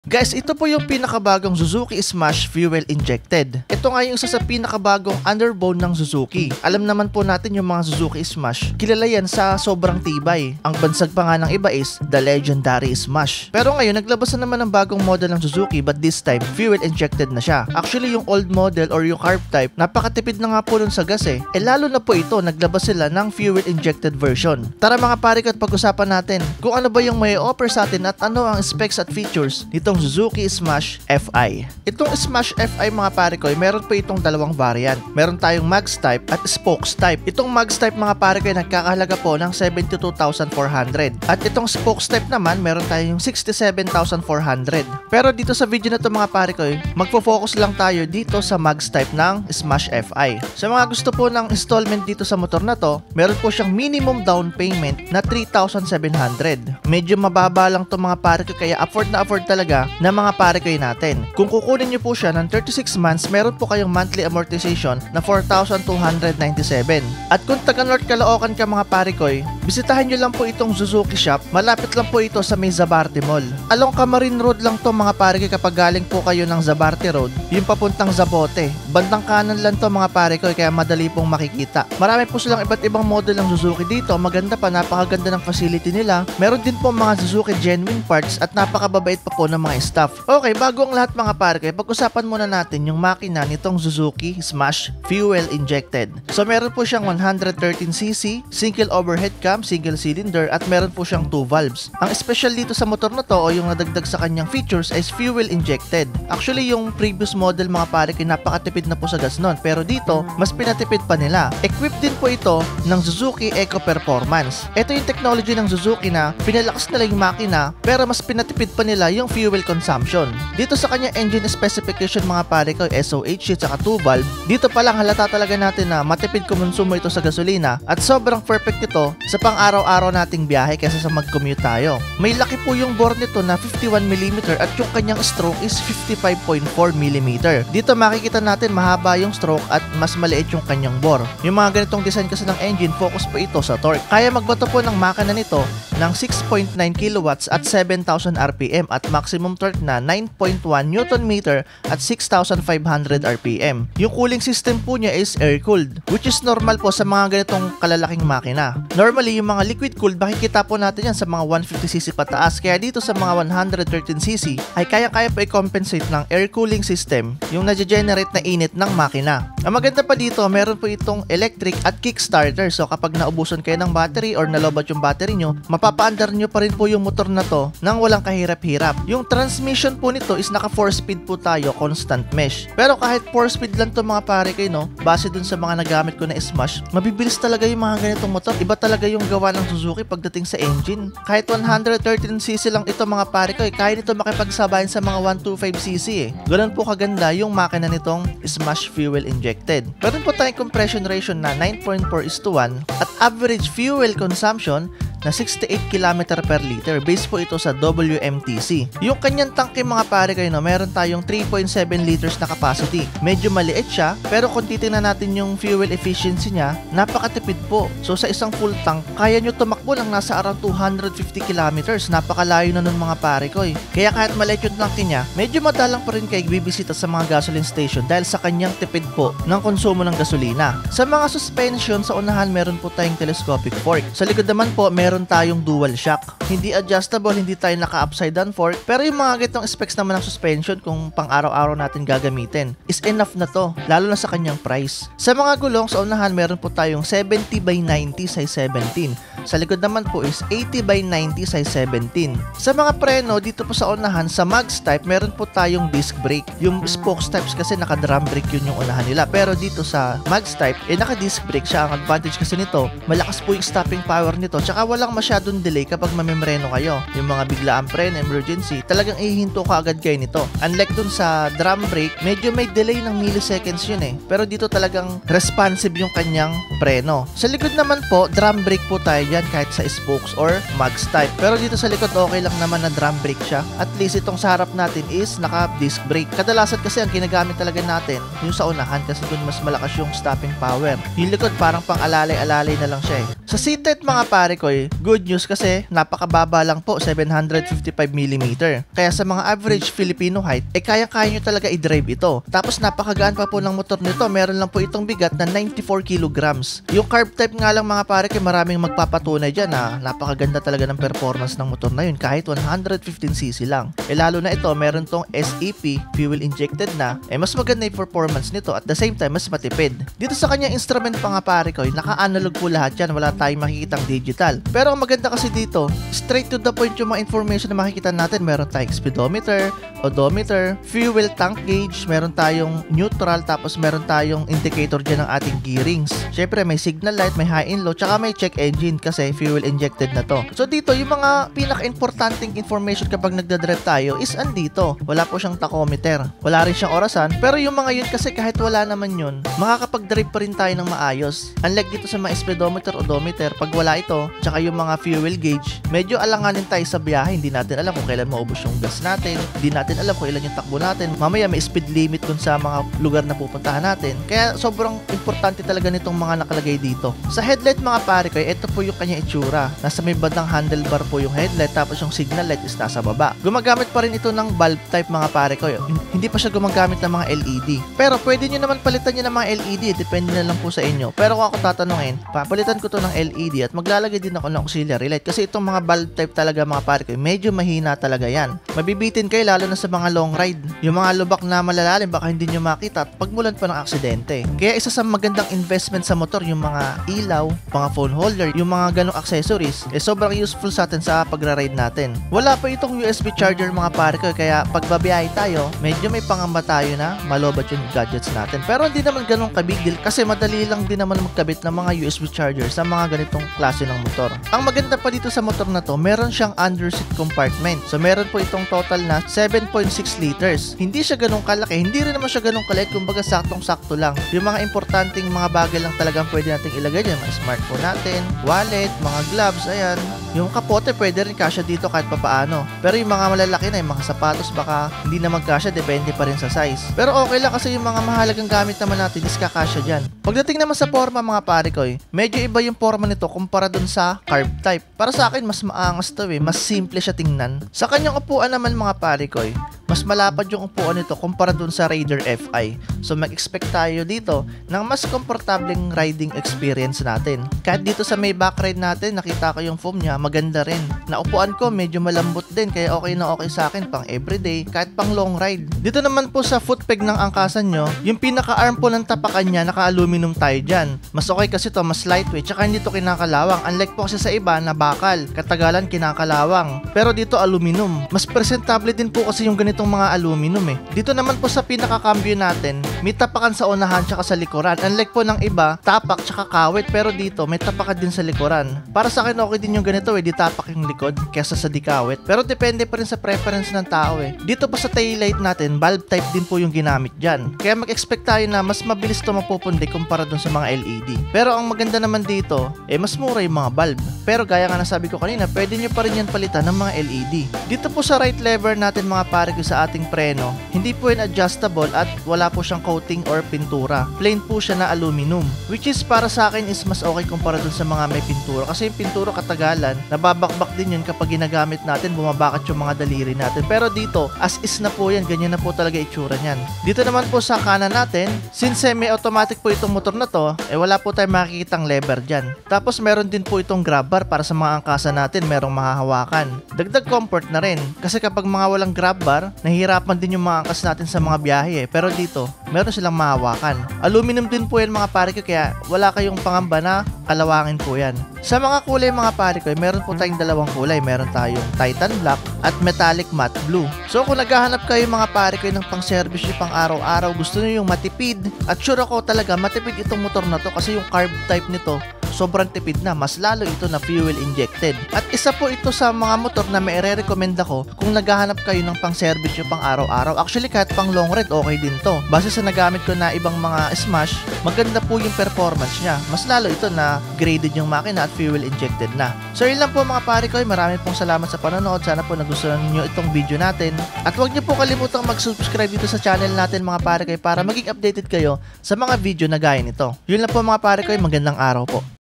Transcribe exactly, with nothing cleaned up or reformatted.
Guys, ito po yung pinakabagong Suzuki Smash Fuel Injected. Ito nga yung isa sa pinakabagong underbone ng Suzuki. Alam naman po natin yung mga Suzuki Smash, kilala yan sa sobrang tibay. Ang bansag pa nga ng iba is the legendary Smash. Pero ngayon, naglabas na naman ng bagong model ng Suzuki, but this time, fuel injected na siya. Actually, yung old model or yung carb type, napakatipid na nga po nun sa gas eh. Eh lalo na po ito, naglabas sila ng fuel injected version. Tara mga pare ko at pag-usapan natin kung ano ba yung may offer sa atin at ano ang specs at features nitong Suzuki Smash F I. Itong Smash F I mga pare ko, meron po itong dalawang variant. Meron tayong mags type at spokes type. Itong mags type mga pare ko ay nagkakahalaga po ng seventy-two thousand four hundred. At itong spokes type naman, meron tayong sixty-seven thousand four hundred. Pero dito sa video na to mga pare ko, magfo-focus lang tayo dito sa mags type ng Smash F I. Sa mga gusto po ng installment dito sa motor na to, meron po siyang minimum down payment na three thousand seven hundred. Medyo mababa lang to mga pare ko, kaya afford na afford talaga na mga pare kayo natin. Kung kukunin nyo po siya ng thirty-six months, meron po kayong monthly amortization na four thousand two hundred ninety-seven. At kung taga North Caloocan ka mga pare ko, bisitahin nyo lang po itong Suzuki shop. Malapit lang po ito sa may Zabarte Mall. Along Camarin Road lang to mga pare ko kapag galing po kayo ng Zabarte Road, yung papuntang Zapote. Bandang kanan lang to mga pare ko, kaya madali pong makikita. Marami po silang iba't ibang model ng Suzuki dito. Maganda pa, napakaganda ng facility nila. Meron din po mga Suzuki genuine parts at napakababait pa po ng mga staff. Okay, bago ang lahat mga pare ko, pag-usapan muna natin yung makina nitong Suzuki Smash Fuel Injected. So meron po siyang one hundred thirteen c c, single overhead cam, single cylinder, at meron po siyang two valves. Ang special dito sa motor na to o yung nadagdag sa kanyang features is fuel injected. Actually, yung previous model mga pare ko, napakatipid na po sa gas nun. Pero dito, mas pinatipid pa nila. Equipped din po ito ng Suzuki Eco Performance. Ito yung technology ng Suzuki na pinalakas nila yung makina pero mas pinatipid pa nila yung fuel consumption. Dito sa kanya engine specification mga pare ko, S O H at saka two valve, dito pa lang halata talaga natin na matipid kumonsumo ito sa gasolina at sobrang perfect ito sa pang araw-araw nating biyahe kaysa sa mag-commute tayo. May laki po yung bore nito na fifty-one millimeter at yung kanyang stroke is fifty-five point four millimeter. Dito makikita natin mahaba yung stroke at mas maliit yung kanyang bore. Yung mga ganitong design kasi ng engine, focus po ito sa torque. Kaya magbato po ng makina nito ng six point nine kilowatts at seven thousand R P M at maximum torque na nine point one newton meter at six thousand five hundred R P M. Yung cooling system po niya is air-cooled, which is normal po sa mga ganitong kalalaking makina. Normally, yung mga liquid-cooled, makikita po natin yan sa mga one fifty c c pataas. Kaya dito sa mga one hundred thirteen c c ay kaya-kaya po i-compensate ng air cooling system yung nage-generate na init ng makina. Ang maganda pa dito, meron po itong electric at kickstarter. So kapag naubusan kayo ng battery or nalobat yung battery nyo, mapapaandar nyo pa rin po yung motor na to nang walang kahirap-hirap. Yung transmission po nito is naka four speed po tayo, constant mesh. Pero kahit four speed lang to mga pare kayo, no, base dun sa mga nagamit ko na Smash, mabibilis talaga yung mga ganitong motor. Iba talaga yung gawa ng Suzuki pagdating sa engine. Kahit one hundred thirteen c c lang ito mga pare ko, eh, kaya nito makipagsabayan sa mga one twenty-five c c eh. Ganun po kaganda yung makina nitong Smash Fuel Injected. Meron po tayong compression ratio na nine point four is to one at average fuel consumption na sixty-eight kilometers per liter. Base po ito sa W M T C. Yung kanyang tangke mga pare kayo, no, meron tayong three point seven liters na capacity. Medyo maliit siya, pero kung titingnan natin yung fuel efficiency niya, napakatipid po. So sa isang full tank, kaya nyo tumakbo lang nasa around two hundred fifty kilometers. Napakalayo na nun mga pare ko eh. Kaya kahit maliit yung tangke niya, medyo madalang pa rin kayo bibisita sa mga gasoline station dahil sa kanyang tipid po ng konsumo ng gasolina. Sa mga suspension, sa unahan meron po tayong telescopic fork. Sa likod naman po, meron meron tayong dual shock. Hindi adjustable, hindi tayo naka-upside down fork. Pero yung mga ganitong specs naman ng suspension kung pang araw-araw natin gagamitin is enough na to, lalo na sa kanyang price. Sa mga gulong, sa unahan meron po tayong seventy by ninety size seventeen. Sa likod naman po is eighty by ninety size seventeen. Sa mga preno, dito po sa unahan, sa mags type, meron po tayong disc brake. Yung spokes types kasi naka-drum brake yun yung unahan nila. Pero dito sa mags type, eh naka-disc brake siya. Ang advantage kasi nito, malakas po yung stopping power nito. Tsaka walang masyadong delay kapag mamemreno kayo. Yung mga biglaang preno, emergency, talagang ihinto ka agad kayo nito. Unlike dun sa drum brake, medyo may delay ng milliseconds yun eh. Pero dito talagang responsive yung kanyang preno. Sa likod naman po, drum brake po tayo dyan kahit sa spokes or mags type. Pero dito sa likod, okay lang naman na drum brake siya. At least itong sa harap natin is naka-disc brake. Kadalasan kasi ang ginagamit talaga natin yung sa unahan kasi dun mas malakas yung stopping power. Yung likod parang pang alalay-alalay na lang siya eh. Sa seated mga pare ko, good news kasi napakababa lang po, seven hundred fifty-five millimeters. Kaya sa mga average Filipino height, eh kaya-kaya nyo talaga i-drive ito. Tapos napakagaan pa po ng motor nito, meron lang po itong bigat na ninety-four kilograms. Yung carb type nga lang mga pare ko, maraming magpapatunay dyan na napakaganda talaga ng performance ng motor na yun kahit one hundred fifteen c c lang. Eh lalo na ito, meron tong S E P, fuel injected na, eh mas maganda yung performance nito at the same time mas matipid. Dito sa kanyang instrument pa nga pare ko, naka-analog po lahat yan, wala tayong makikitang digital. Pero ang maganda kasi dito, straight to the point yung mga information na makikita natin. Meron tayong speedometer, odometer, fuel tank gauge, meron tayong neutral, tapos meron tayong indicator dyan ng ating gearings. Syempre may signal light, may high and low, tsaka may check engine kasi fuel injected na to. So dito, yung mga pinaka-importanting information kapag nagdadrive tayo is andito. Wala po siyang tachometer, wala rin siyang orasan, pero yung mga yun kasi kahit wala naman yun, makakapag-drive pa rin tayo ng maayos. Unlike dito sa mga speedometer, odometer, pag wala ito, tsaka yung mga fuel gauge, medyo alanganin tayo sa biyahe. Hindi natin alam kung kailan maubos yung gas natin, hindi natin alam kung ilan yung takbo natin, mamaya may speed limit dun sa mga lugar na pupuntahan natin. Kaya sobrang importante talaga nitong mga nakalagay dito. Sa headlight mga pare ko, ito po yung kanyang itsura. Nasa may bandang handlebar po yung headlight, tapos yung signal light is nasa baba. Gumagamit pa rin ito ng bulb type mga pare ko. Hindi pa siya gumagamit ng mga L E D. Pero pwede nyo naman palitan nyo ng mga L E D, depende na lang po sa inyo. Pero kung ako tatanungin, papalitan ko to ng L E D at maglalagay din ako ng auxiliary light kasi itong mga bulb type talaga mga pare ko, medyo mahina talaga yan. Mabibitin kayo lalo na sa mga long ride. Yung mga lubak na malalalim baka hindi nyo makita at pagmulan pa ng aksidente. Kaya isa sa magandang investment sa motor yung mga ilaw, mga phone holder, yung mga ganong accessories, eh sobrang useful sa atin sa pagra-ride natin. Wala pa itong U S B charger mga pare ko, kaya pag babiyahe tayo, medyo may pangamba tayo na malobat yung gadgets natin. Pero hindi naman ganong kabig deal kasi madali lang din naman magkabit ng mga U S B charger sa mga ganitong klase ng motor. Ang maganda pa dito sa motor na to, meron siyang underseat compartment. So meron po itong total na seven point six liters. Hindi siya ganong kalaki, hindi rin naman siya ganong kaliit, kumbaga saktong-sakto lang. Yung mga importanteng mga bagay lang talagang pwede nating ilagay dyan, mga smartphone natin, wallet, mga gloves, ayan. Yung kapote pwede rin kasya dito kahit papaano. Pero yung mga malalaki na, yung mga sapatos baka hindi na magkasya, depende pa rin sa size. Pero okay lang kasi yung mga mahalagang gamit naman natin is kakasya dyan. Pagdating naman sa forma mga pare ko, medyo iba yung forma nito kumpara dun sa carb type. Para sa akin mas maangas to eh, mas simple siya tingnan. Sa kanyang upuan naman mga pare ko, mas malapad yung upuan nito kumpara dun sa Raider F I. So mag-expect tayo dito ng mas komportableng riding experience natin. Kahit dito sa may back ride natin, nakita ko yung foam niya, maganda rin. Naupuan ko, medyo malambot din, kaya okay na okay sa akin pang everyday, kahit pang long ride. Dito naman po sa foot peg ng angkasan nyo, yung pinaka-arm po ng tapakan niya, naka-aluminum tayo dyan. Mas okay kasi to, mas lightweight, tsaka hindi to kinakalawang. Unlike po kasi sa iba na bakal, katagalan kinakalawang. Pero dito aluminum. Mas presentable din po kasi yung ganitong mga aluminum eh. Dito naman po sa pinaka-cambio natin, may tapakan sa unahan tsaka sa likuran. Unlike po ng iba, tapak tsaka kawit, pero dito may tapakan din sa likuran. Para sa akin okay din yung ganito eh, di tapak yung likod kesa sa di kawit. Pero depende pa rin sa preference ng tao eh. Dito pa sa taillight natin, bulb type din po yung ginamit dyan. Kaya mag-expect tayo na mas mabilis to mapupundi kumpara dun sa mga L E D. Pero ang maganda naman dito, eh mas mura yung mga bulb. Pero gaya nga nasabi ko kanina, pwede nyo pa rin yan palitan ng mga L E D. Dito po sa right lever natin mga pare ko sa ating preno, hindi po yan adjustable at wala po siyang coating or pintura. Plain po siya na aluminum. Which is para sa akin is mas okay kumpara dun sa mga may pintura. Kasi yung pintura katagalan, nababakbak din yun kapag ginagamit natin, bumabakat yung mga daliri natin. Pero dito, as is na po yan, ganyan na po talaga itsura niyan. Dito naman po sa kanan natin, since semi-automatic po itong motor na to, eh wala po tayong makikitang lever dyan. Tapos meron din po itong grab bar para sa mga angkasa natin, merong mahahawakan. Dagdag comfort na rin. Kasi kapag mga walang grab bar, nahihirapan din yung mga angkas natin sa mga biyahe eh. Pero dito, meron silang mahawakan. Aluminum din po yan mga pare ko, kaya wala kayong pangamba na kalawangin po yan. Sa mga kulay mga pare ko, meron po tayong dalawang kulay. Meron tayong Titan Black at Metallic Matte Blue. So kung naghahanap kayo mga pare ko ng pang service nyo pang araw-araw, gusto nyo yung matipid, at sure ako talaga matipid itong motor na to kasi yung carb type nito sobrang tipid na, mas lalo ito na fuel injected. At isa po ito sa mga motor na may re-recommend ako kung naghahanap kayo ng pang service nyo pang araw-araw. Actually kahit pang long ride okay din to. Base sa nagamit ko na ibang mga Smash, maganda po yung performance niya. Mas lalo ito na graded yung makina at fuel injected na. So yun lang po mga pare ko, marami pong salamat sa panonood. Sana po nagustuhan niyo itong video natin. At huwag niyo po kalimutang mag-subscribe dito sa channel natin mga pare ko para maging updated kayo sa mga video na gaya nito. Yun lang po mga pare ko, magandang araw po.